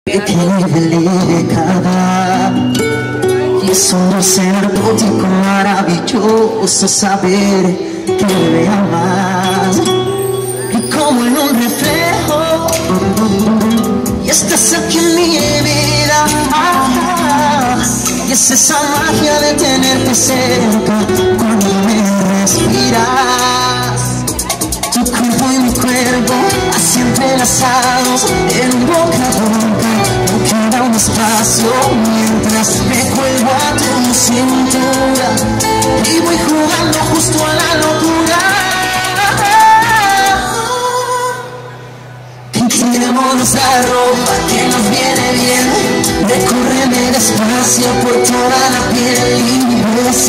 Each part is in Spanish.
che mi delicada y es un dulce narcótico maravilloso saber que me amas y como en un reflejo y estás aquí en mi vida, y es esa magia de tenerte cerca cuando me respiras. Tu cuerpo y mi cuerpo así entrelazados en un boca a boca, no queda un espacio mientras me cuelgo a tu cintura y voy jugando justo a la locura. Quitémonos la ropa que nos viene bien, recórreme despacio por toda la piel y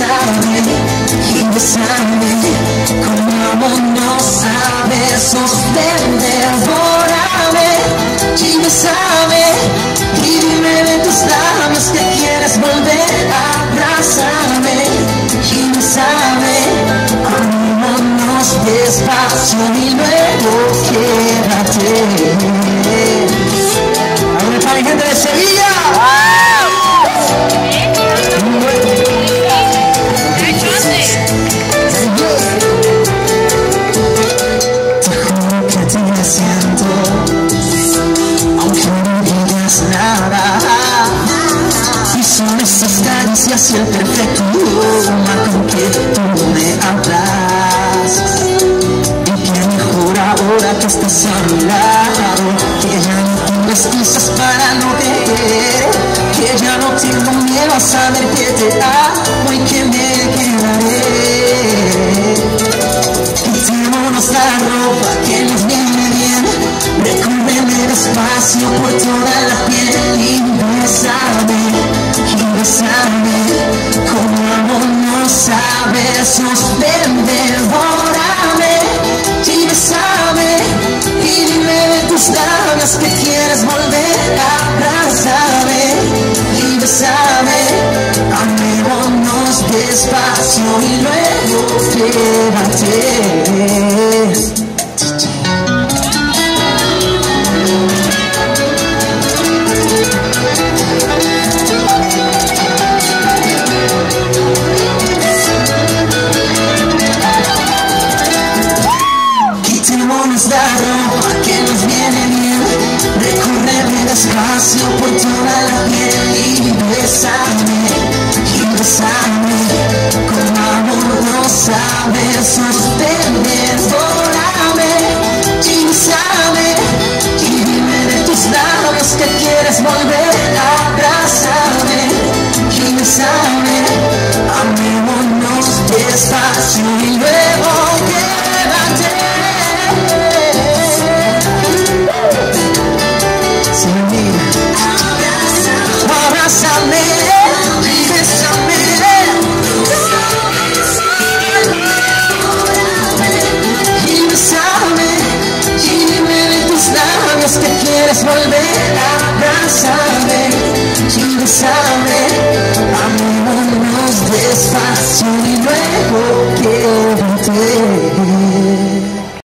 besame, comámonos a besos, ven, devórame y besame, y dime de tus labios que quieres volver, abrázame y besame, comámonos despacio y luego quédate. ¡Ahora para la gente de Sevilla! Caricias y el perfecto idioma con que tú me hablas, y que mejor ahora que estás a mi lado, que ya no tengo excusas para no querer, que ya no tengo miedo a saber que te amo y que me quedaré. Quitémonos la ropa que nos viene bien, recúbreme despacio por toda la piel y besame, comámonos a besos, ven, devórame y besame, y dime de tus labios que quieres volver, abrázame y besame, amémonos despacio y luego quédate. La ropa que nos viene bien, recórreme despacio por toda la piel y besame, comámonos a besos, ven, devórame y besame, y dime de tus labios que quieres volver, abrázame y besame, amémonos despacio y luego